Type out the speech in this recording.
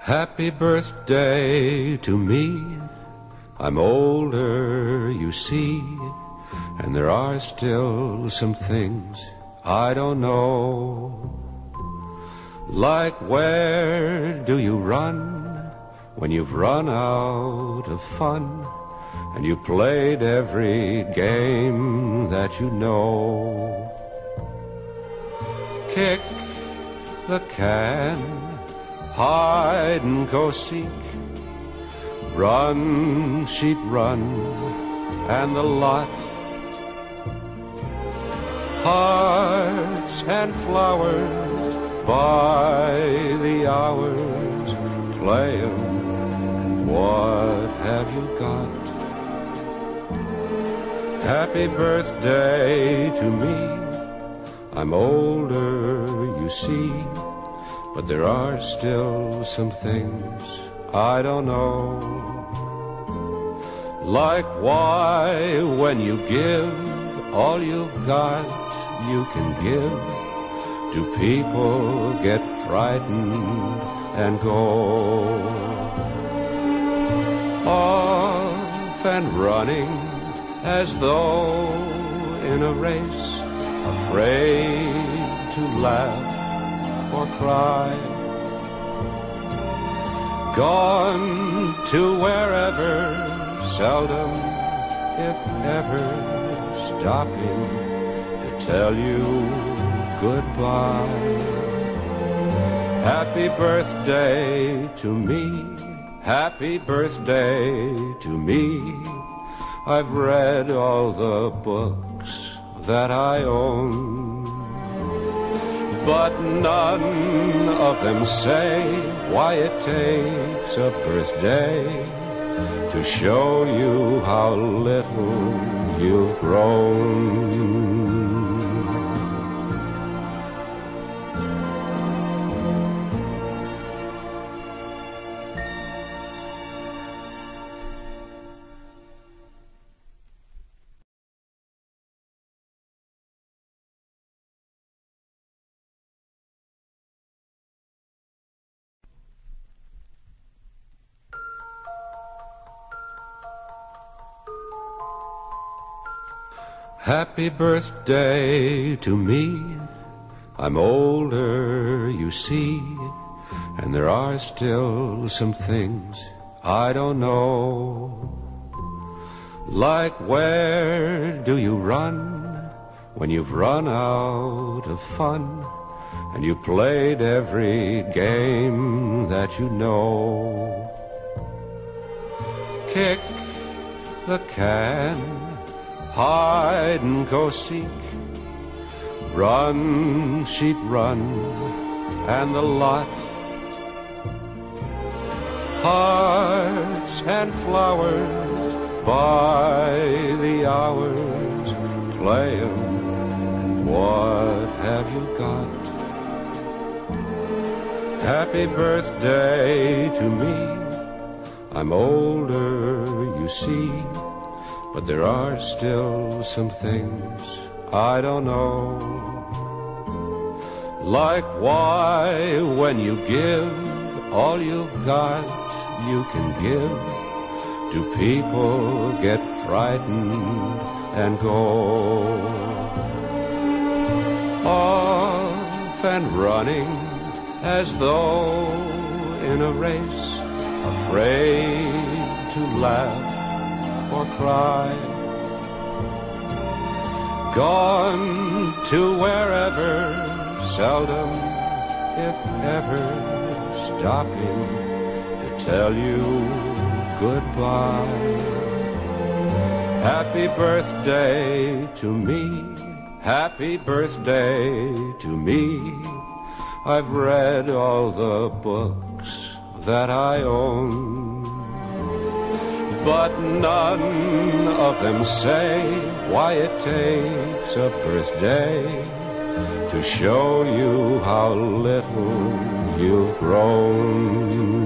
Happy birthday to me. I'm older, you see, and there are still some things I don't know. Like where do you run when you've run out of fun and you played every game that you know? Kick the can, hide and go seek, run, sheep, run, and the lot. Hearts and flowers by the hours, play 'em, and what have you got? Happy birthday to me. I'm older, you see, but there are still some things I don't know. Like why, when you give all you've got, you can give, do people get frightened and go off and running as though in a race, afraid to laugh or cry? Gone to wherever, seldom, if ever, stopping to tell you goodbye. Happy birthday to me, happy birthday to me. I've read all the books that I own, but none of them say why it takes a birthday to show you how little you've grown. Happy birthday to me. I'm older, you see, and there are still some things I don't know. Like where do you run when you've run out of fun and you played every game that you know? Kick the can, hide and go seek, run, sheep, run, and the lot. Hearts and flowers by the hours, play 'em, and what have you got? Happy birthday to me. I'm older, you see, but there are still some things I don't know. Like why, when you give all you've got, you can give, do people get frightened and go off and running as though in a race, afraid to laugh or cry? Gone to wherever, seldom, if ever, stopping to tell you goodbye. Happy birthday to me, happy birthday to me. I've read all the books that I own, but none of them say why it takes a birthday to show you how little you've grown.